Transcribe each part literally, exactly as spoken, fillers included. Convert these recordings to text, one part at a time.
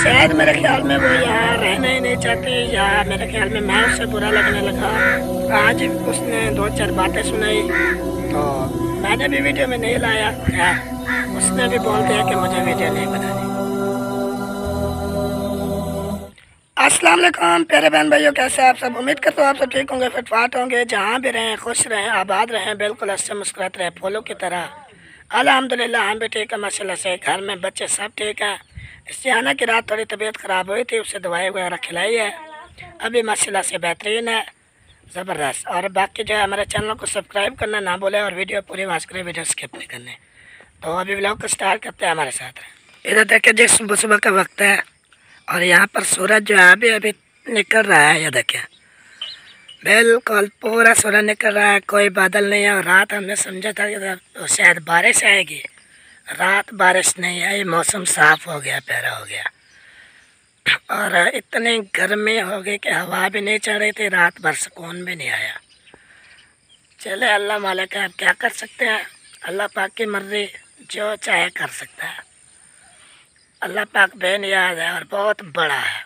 शायद मेरे ख्याल में वो यहाँ रहना ही नहीं चाहती, या मेरे ख्याल में मैं उससे बुरा लगने लगा। आज उसने दो चार बातें सुनाई तो मैंने भी वीडियो में नहीं लाया। खैर उसने भी बोल दिया कि मुझे वीडियो नहीं बनानी। अस्सलाम वालेकुम प्यारे बहन भाइयों, कैसे आप सब? उम्मीद करता हूँ आप सब ठीक होंगे, फिटफाट होंगे, जहाँ भी रहें खुश रहें, आबाद रहें, बिल्कुल हंसते मुस्कुराते रहें फूलों की तरह। अल्हम्दुलिल्लाह हम भी ठीक है माशाल्लाह से। घर में बच्चे सब ठीक हैं। इस्तिहाना की रात थोड़ी तबीयत ख़राब हुई थी, उससे दवाई वगैरह खिलाई है, अभी माशाल्लाह से बेहतरीन है, ज़बरदस्त। और बाकी जो है हमारे चैनल को सब्सक्राइब करना ना भूलें और वीडियो पूरी वॉच करें, वीडियो स्किप नहीं करने। तो अभी व्लॉग को स्टार्ट करते हैं हमारे साथ। इधर देखिए जी सुबह सुबह का वक्त है और यहाँ पर सूरज जो है अभी अभी निकल रहा है। ये देखिए बिल्कुल पूरा सूरज निकल रहा है, कोई बादल नहीं है। और रात हमने समझा था कि शायद बारिश आएगी, रात बारिश नहीं आई, मौसम साफ़ हो गया, प्यारा हो गया। और इतनी गर्मी हो गई कि हवा भी नहीं चल रही थी, रात भर सुकून भी नहीं आया। चले अल्लाह मालिक है, अब क्या कर सकते हैं, अल्लाह पाक की मर्ज़ी, जो चाहे कर सकता है। अल्लाह पाक बेनियाज़ है और बहुत बड़ा है।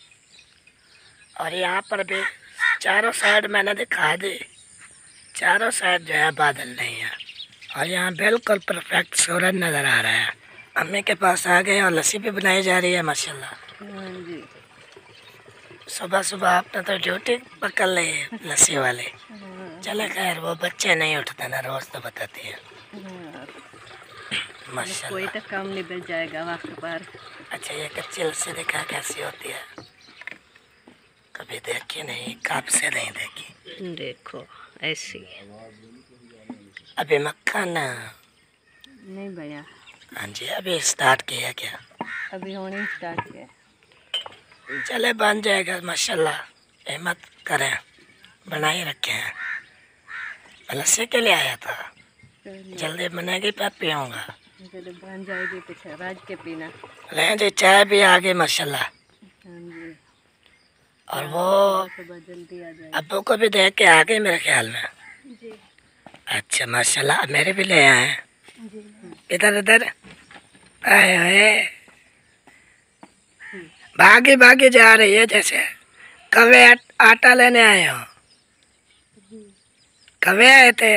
और यहाँ पर भी चारों साइड मैंने दिखा दी, चारों साइड जो है बादल नहीं है और यहाँ बिल्कुल परफेक्ट सूरज नज़र आ रहा है। अम्मी के पास आ गए और लस्सी भी बनाई जा रही है माशाल्लाह। जी सुबह सुबह आपने तो ड्यूटी पकड़ ली है लस्सी वाले। चले खैर वो बच्चे नहीं उठते ना, रोज़ तो बताती है माशाल्लाह। कोई तो काम निकल जाएगा वक्त पर। अच्छा ये कच्ची लस्सी देखा कैसी होती है? कभी देखी नहीं, कब से नहीं देखी। देखो ऐसी अभी मक्खन नहीं बना। हाँ जी अभी स्टार्ट किया क्या? अभी होने स्टार्ट किया। चले बन जाएगा माशाल्लाह, हिम्मत करें, बना ही रखे हैं। लस्सी के लिए आया था, जल्दी बनेगी फिर पीऊँगा। जब बन जाएगी पीछे राज के पीना। ले जी चाय भी आ गई माशाल्लाह। हाँ जी और वो सुबह जल्दी आ जाएगी। अब्बू को भी देख के आ गई मेरे ख्याल में। जी अच्छा माशाल्लाह, मेरे भी ले आए हैं। जी इधर इधर आए हुए भागी भागी जा रही है जैसे कवे आटा लेने आए हो। कवे आए थे,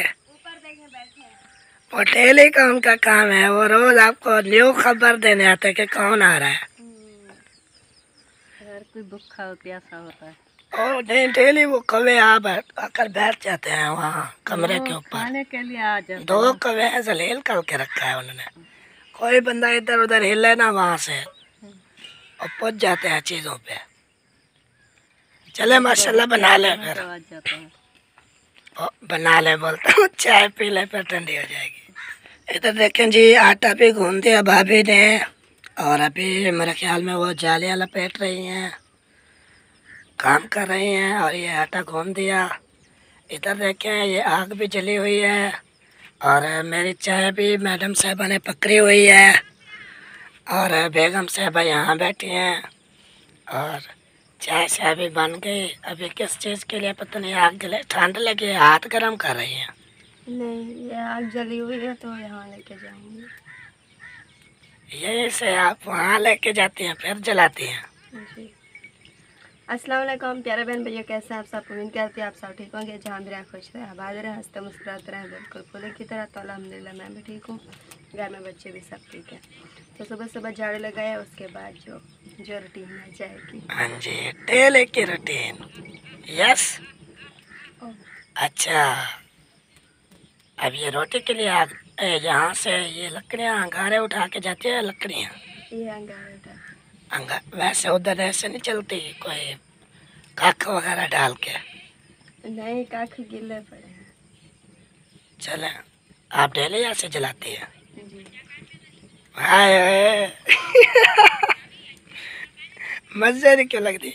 वो डेली का उनका काम है, वो रोज आपको न्यू खबर देने आते कि कौन आ रहा है। अगर कोई भूखा हो प्यासा होता है और नहीं डेली वो कवे आ बैठ आकर बैठ जाते हैं वहाँ कमरे के ऊपर। खाने के लिए आ जाते दो कवे हैं, जलील करके रखा है उन्होंने। कोई बंदा इधर उधर हिले ना वहाँ से और पहुँच जाते हैं चीज़ों पे। चले माशाल्लाह बना ले फिर। आ जाता है। ओ, बना ले बोलता हूँ, चाय पी ले फिर ठंडी हो जाएगी। इधर देखें जी आटा भी गूंद दिया भाभी ने और अभी मेरे ख्याल में वो जालियाँ लपेट रही हैं, काम कर रही हैं। और ये आटा गूंद दिया। इधर देखें ये आग भी जली हुई है और मेरी चाय भी मैडम साहबा ने पकड़ी हुई है और बेगम साहबा यहाँ बैठी हैं और चाय चाय भी बन गई। अभी किस चीज़ के लिए पता नहीं, आग जले, ठंड लगी है, हाथ गर्म कर रही हैं। नहीं ये आग जली हुई है तो यहाँ लेके जाऊंगी। यही से आप वहाँ लेके जाती हैं फिर जलाती हैं। जी अस्सलाम वालेकुम प्यारे बहन भैया, कैसे हैं आप सब? उम्मीद करती है आप सब ठीक होंगे, जहाँ भी रहें खुश रहें, आबाद रहें, हंसते मुस्कुराते रहें, बिल्कुल फूलों की तरह। तो अल्हम्दुलिल्लाह मैं भी ठीक हूँ, घर में बच्चे भी सब ठीक है। तो सुबह सुबह झाड़ू लगाया, उसके बाद जो जो रूटीन आ जाएगी। हाँ जी डेली की रूटीन। यस अच्छा अब ये रोटी के लिए आग यहाँ से ये लकड़ियाँ अंगारे उठा के जाती है। लकड़ियाँ ये अंगार उठा अंगा वैसे उधर ऐसे नहीं चलती, कोई काख वगैरह डाल के? नहीं काख गिले पड़े हैं। चले आप डेली यहाँ से जलाती है? जी हाय हाय मजे नहीं क्यों लगती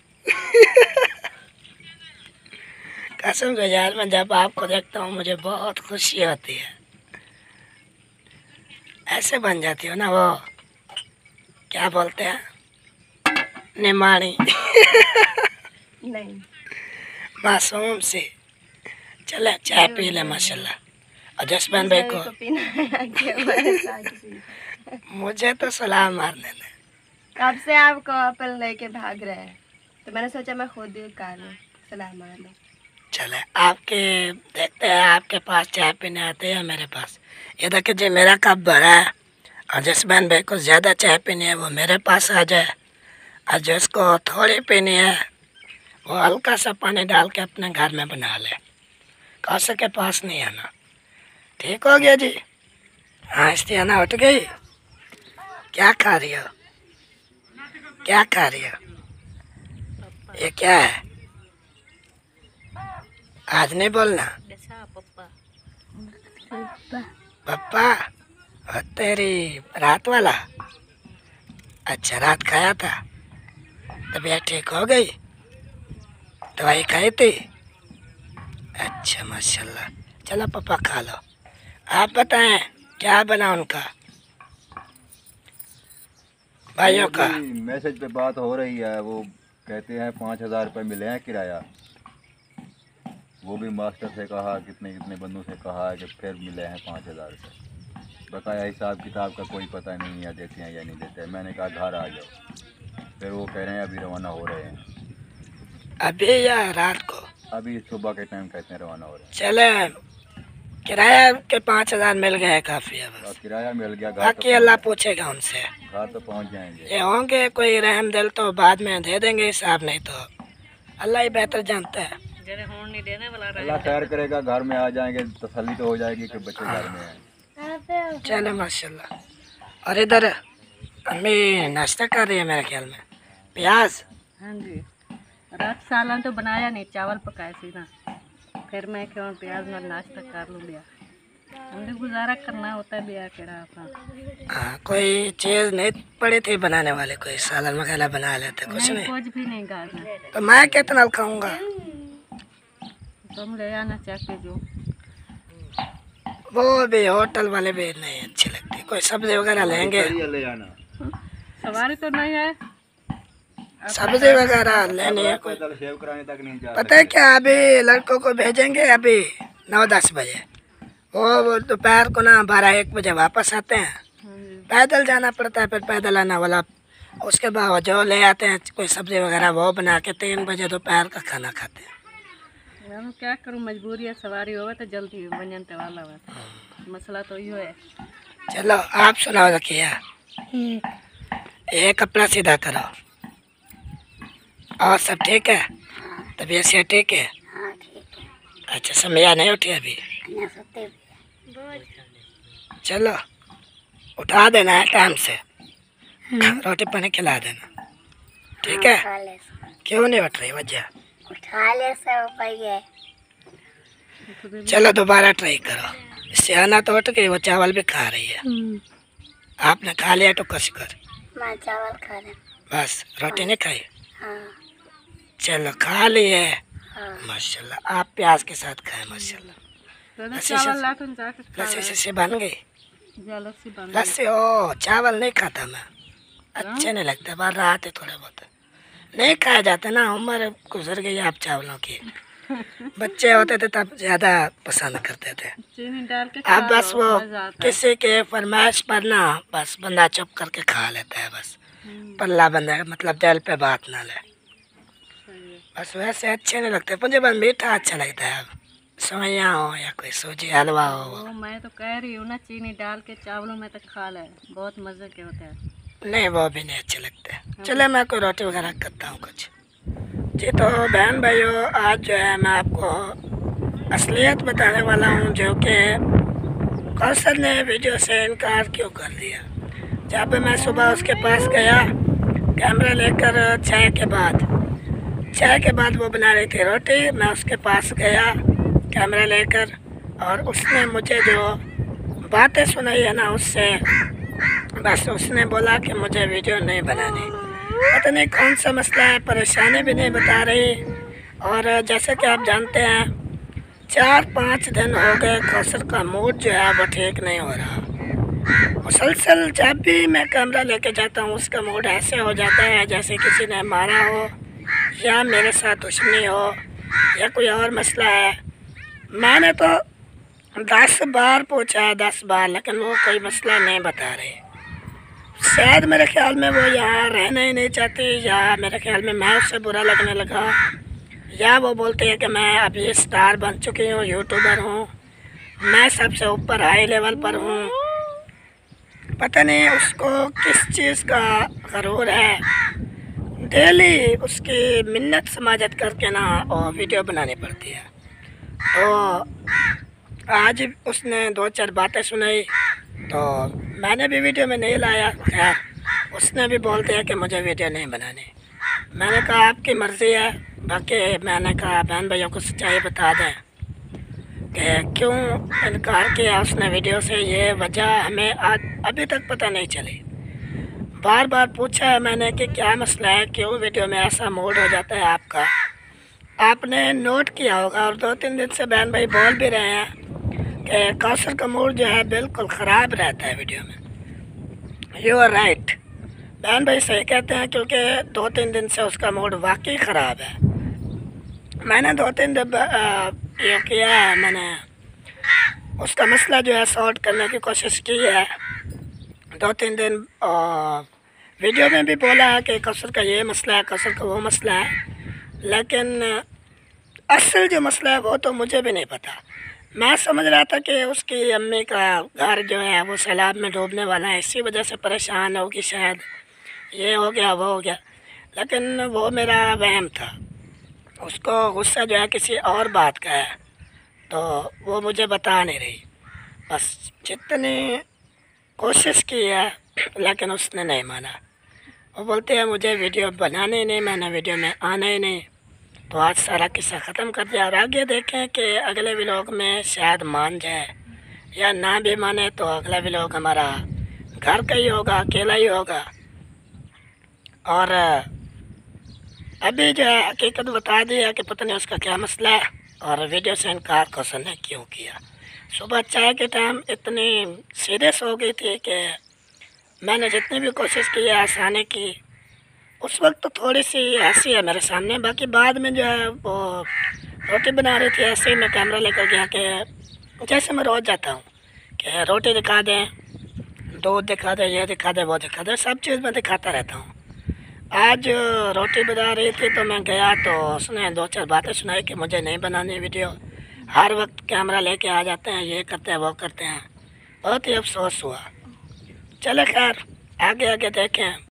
कसम से यार, मैं जब आपको देखता हूँ मुझे बहुत खुशी होती है। ऐसे बन जाती हो ना, वो क्या बोलते हैं, निमाणी नहीं मासूम सी। चले चाय पी ले माशाल्लाह। और जसमैन भाई को पीना है आगे हमारे साथ भी। मुझे तो सलाम मारने दे। कब से आपको एप्पल लेके भाग रहे हैं, तो मैंने सोचा मैं खुद ही कर लूँ। सलाम अलैकुम। चले आपके देखते हैं आपके पास चाय पीने आते हैं मेरे पास। ये देखिए जी मेरा कप भरा है और जिस बहन भाई को ज़्यादा चाय पीनी है वो मेरे पास आ जाए और जिसको थोड़ी पीनी है वो हल्का सा पानी डाल के अपने घर में बना ले। कौसे के पास नहीं आना। ठीक हो गया जी। हाँ इस्तियाना उठ गई। क्या खा रही हो? क्या खा रही हो? ये क्या है? आज नहीं बोलना। पप्पा और तेरी रात वाला। अच्छा रात खाया था, तबीयत ठीक हो गई? दवाई खाई थी? अच्छा माशाल्लाह। चलो पापा खा लो। आप बताएं क्या बना उनका भाइयों का? मैसेज पे बात हो रही है, वो कहते हैं पाँच हजार रुपये मिले हैं किराया। वो भी मास्टर से कहा, कितने कितने बंदों से कहा कि फिर मिले हैं पाँच हजार रुपये। बकाया हिसाब किताब का कोई पता नहीं है, देते हैं या नहीं देते। मैंने कहा घर आ जाओ, फिर वो कह रहे हैं अभी रवाना हो रहे हैं। अभी या रात को? अभी सुबह के टाइम कहते हैं रवाना हो रहे हैं। चले किराया के पाँच हजार मिल गए, काफी है और बस। किराया मिल गया, घर बाकी अल्लाह पूछेगा उनसे। घर तो पहुंच जाएंगे। ये होंगे कोई रहम दिल तो बाद में दे देंगे हिसाब, नहीं तो अल्लाह ही बेहतर जानता है। अल्लाह खैर करेगा, घर में आ जाएंगे, तसल्ली तो हो जाएगी कि बच्चे घर में हैं। चलो माशाल्लाह। और इधर अम्मी नाश्ता कर रही है मेरे ख्याल में। प्याज। हाँ जी, रात सालन तो बनाया नहीं, चावल पकाए सी ना, फिर मैं क्यों प्याज में नाश्ता कर लूँ। बिया हमने गुजारा करना होता है, बिया केड़ा अपना। हाँ कोई चीज़ नहीं पड़ी थी बनाने वाले, कोई सालन वगैरह बना लेते कुछ नहीं। कुछ भी नहीं गाना, तो मैं कितना खाऊंगा? तुम ले आना चाहते जो। वो भी होटल वाले भी नहीं अच्छे लगते, कोई सब्जी वगैरह लेंगे। ले आना। सवारी तो नहीं है, सब्जी वगैरह लेनी है कोई। पैदल शेव कराने तक नहीं जा पता है क्या, अभी लड़कों को भेजेंगे अभी नौ दस बजे, वो वो दोपहर को ना बारह एक बजे वापस आते हैं। पैदल जाना पड़ता है, फिर पैदल आना वाला। उसके बाद जो ले आते हैं कोई सब्जी वगैरह वो बना के तीन बजे दोपहर का खाना खाते हैं। हम क्या करूँ, मजबूरी है। सवारी हो तो जल्दी बनते वाला है, मसला तो यो है। चलो आप सुनाओ रखिए। ये कपड़ा सीधा करो। और सब ठीक है? तबीयत से ठीक है? अच्छा समया नहीं उठी अभी? चलो उठा देना है टाइम से, रोटी पानी खिला देना, ठीक है? क्यों नहीं उठ रही वजह? उठा ले सब भैया। चलो दोबारा ट्राई करो। इससे आना तो उठ गई, वो चावल भी खा रही है। आपने खा लिया तो कस कर। मैं चावल खा रहा। बस रोटी नहीं खाई? हाँ चलो खा लिए। हाँ। माशाल्लाह। आप प्याज के साथ खाए माशाल्लाह। लस्सी चावल लाटून जाके लस्सी से बन गई। लस्सी बन लस्सी ओ चावल नहीं खाता मैं, अच्छे नहीं लगते, बाहर रात है थोड़े बहुत नहीं खाया जाता ना, उम्र गुजर गई आप चावलों की। बच्चे होते थे तब ज़्यादा पसंद करते थे। चीनी डाल के अब बस वो मजा आता है। किसी के फरमाइश पर ना बस बंदा चुप करके खा लेता है, बस पल्ला बंदा मतलब दिल पे बात ना ले। बस वैसे अच्छे नहीं लगते मुझे, बस मीठा अच्छा लगता है। सवैया हो या कोई सूजी हलवा हो। वो मैं तो कह रही हूँ ना, चीनी डाल के चावलों में तो खा ले, बहुत मजे के होते हैं। नहीं वो भी नहीं अच्छे लगते। चले मैं कोई रोटी वगैरह करता हूँ कुछ। जी तो बहन भाइयों, आज जो है मैं आपको असलियत बताने वाला हूँ जो कि कौसर ने वीडियो से इनकार क्यों कर दिया। जब मैं सुबह उसके पास गया कैमरा लेकर, चाय के बाद चाय के बाद वो बना रही थी रोटी, मैं उसके पास गया कैमरा लेकर और उसने मुझे जो बातें सुनाई है ना, उससे बस उसने बोला कि मुझे वीडियो नहीं बनानी। पता नहीं कौन सा मसला है, परेशानी भी नहीं बता रही। और जैसे कि आप जानते हैं चार पाँच दिन हो गए कौसर का मूड जो है वो ठीक नहीं हो रहा। मुसलसल जब भी मैं कैमरा लेके जाता हूँ उसका मूड ऐसे हो जाता है जैसे किसी ने मारा हो या मेरे साथ दुश्मनी हो या कोई और मसला है। मैंने तो दस बार पूछा है, दस बार, लेकिन वो कोई मसला नहीं बता रहे। शायद मेरे ख्याल में वो यहाँ रहना ही नहीं चाहती, या मेरे ख्याल में मैं उससे बुरा लगने लगा, या वो बोलते हैं कि मैं अभी स्टार बन चुकी हूँ, यूट्यूबर हूँ, मैं सबसे ऊपर हाई लेवल पर हूँ। पता नहीं उसको किस चीज़ का गरूर है। डेली उसकी मिन्नत समाजत करके ना और वीडियो बनानी पड़ती है। तो आज उसने दो चार बातें सुनाई, तो मैंने भी वीडियो में नहीं लाया। खैर उसने भी बोलते हैं कि मुझे वीडियो नहीं बनानी। मैंने कहा आपकी मर्ज़ी है। बाकी मैंने कहा बहन भाइयों को सच्चाई बता दें कि क्यों इनकार किया उसने वीडियो से। ये वजह हमें आज अभी तक पता नहीं चली। बार बार पूछा है मैंने कि क्या मसला है, क्यों वीडियो में ऐसा मूड हो जाता है आपका। आपने नोट किया होगा और दो तीन दिन से बहन भाई बोल भी रहे हैं कि कौसर का मूड जो है बिल्कुल ख़राब रहता है वीडियो में। यू आर राइट, बहन भाई सही कहते हैं, क्योंकि दो तीन दिन से उसका मूड वाकई ख़राब है। मैंने दो तीन दिन ये किया है, मैंने उसका मसला जो है सॉल्व करने की कोशिश की है। दो तीन दिन आ, वीडियो में भी बोला है कि कौसर का ये मसला है, कौसर का वो मसला है, लेकिन असल जो मसला है वो तो मुझे भी नहीं पता। मैं समझ रहा था कि उसकी अम्मी का घर जो है वो सैलाब में डूबने वाला है, इसी वजह से परेशान होगी, शायद ये हो गया वो हो गया, लेकिन वो मेरा वहम था। उसको गुस्सा जो है किसी और बात का है, तो वो मुझे बता नहीं रही। बस जितनी कोशिश की है लेकिन उसने नहीं माना। वो बोलते हैं मुझे वीडियो बनाने ही नहीं, मैंने वीडियो में आना ही नहीं। तो आज सारा किस्सा ख़त्म कर दिया और आगे देखें कि अगले व्लॉग में शायद मान जाए, या ना भी माने तो अगला व्लॉग हमारा घर का ही होगा, अकेला ही होगा। और अभी जो है हकीकत बता दी है कि पता नहीं उसका क्या मसला है और वीडियो से इनकार कौसर ने क्यों किया। सुबह चाय के टाइम इतनी सीरियस हो गई थी कि मैंने जितनी भी कोशिश की है हंसाने की, उस वक्त तो थोड़ी सी हंसी है मेरे सामने। बाकी बाद में जो है वो रोटी बना रही थी, ऐसे ही मैं कैमरा लेकर गया कि जैसे मैं रोज़ जाता हूँ कि रोटी दिखा दें, दूध दिखा दें, ये दिखा दें, वो दिखा दें, सब चीज़ मैं दिखाता रहता हूँ। आज रोटी बना रही थी तो मैं गया तो उसने दो चार बातें सुनाई कि मुझे नहीं बनानी वीडियो, हर वक्त कैमरा लेके आ जाते हैं, ये करते हैं वो करते हैं। बहुत ही अफसोस हुआ। चले खैर आगे आगे देखें।